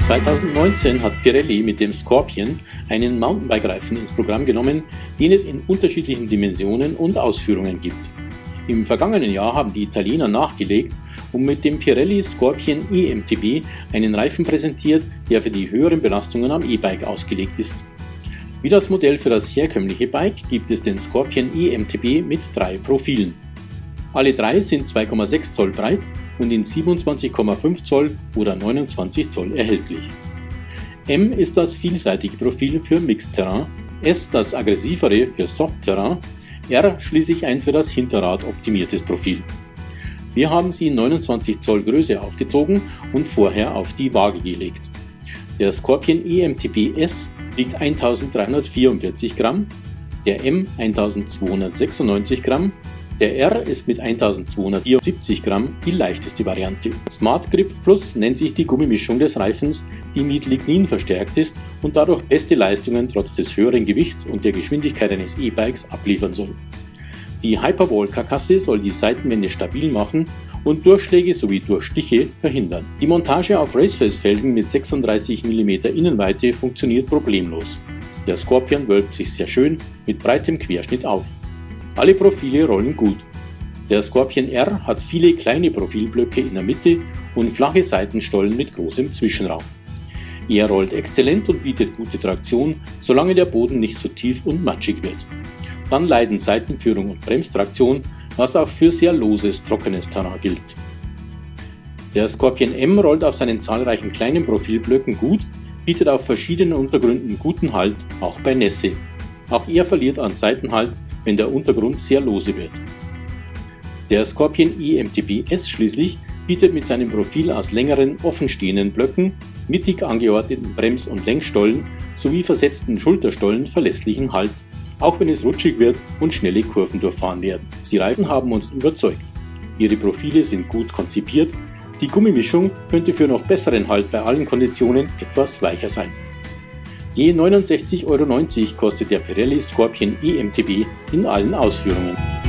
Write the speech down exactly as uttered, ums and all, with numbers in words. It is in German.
zweitausendneunzehn hat Pirelli mit dem Scorpion einen Mountainbike-Reifen ins Programm genommen, den es in unterschiedlichen Dimensionen und Ausführungen gibt. Im vergangenen Jahr haben die Italiener nachgelegt und mit dem Pirelli Scorpion E M T B einen Reifen präsentiert, der für die höheren Belastungen am E-Bike ausgelegt ist. Wie das Modell für das herkömmliche Bike gibt es den Scorpion E M T B mit drei Profilen. Alle drei sind zwei Komma sechs Zoll breit und in siebenundzwanzig Komma fünf Zoll oder neunundzwanzig Zoll erhältlich. M ist das vielseitige Profil für Mixed Terrain, S das aggressivere für Soft Terrain, R schließlich ein für das Hinterrad optimiertes Profil. Wir haben sie in neunundzwanzig Zoll Größe aufgezogen und vorher auf die Waage gelegt. Der Scorpion E M T B S wiegt eintausenddreihundertvierundvierzig Gramm, der M eintausendzweihundertsechsundneunzig Gramm, der R ist mit eintausendzweihundertvierundsiebzig Gramm die leichteste Variante. Smart Grip Plus nennt sich die Gummimischung des Reifens, die mit Lignin verstärkt ist und dadurch beste Leistungen trotz des höheren Gewichts und der Geschwindigkeit eines E-Bikes abliefern soll. Die Hyperwall-Karkasse soll die Seitenwände stabil machen und Durchschläge sowie Durchstiche verhindern. Die Montage auf Raceface-Felgen mit sechsunddreißig Millimeter Innenweite funktioniert problemlos. Der Scorpion wölbt sich sehr schön mit breitem Querschnitt auf. Alle Profile rollen gut. Der Scorpion R hat viele kleine Profilblöcke in der Mitte und flache Seitenstollen mit großem Zwischenraum. Er rollt exzellent und bietet gute Traktion, solange der Boden nicht so tief und matschig wird. Dann leiden Seitenführung und Bremstraktion, was auch für sehr loses, trockenes Terrain gilt. Der Scorpion M rollt auf seinen zahlreichen kleinen Profilblöcken gut, bietet auf verschiedenen Untergründen guten Halt, auch bei Nässe. Auch er verliert an Seitenhalt, wenn der Untergrund sehr lose wird. Der Scorpion E M T B S schließlich bietet mit seinem Profil aus längeren, offenstehenden Blöcken, mittig angeordneten Brems- und Lenkstollen sowie versetzten Schulterstollen verlässlichen Halt, auch wenn es rutschig wird und schnelle Kurven durchfahren werden. Die Reifen haben uns überzeugt. Ihre Profile sind gut konzipiert, die Gummimischung könnte für noch besseren Halt bei allen Konditionen etwas weicher sein. Je neunundsechzig Euro neunzig kostet der Pirelli Scorpion E M T B in allen Ausführungen.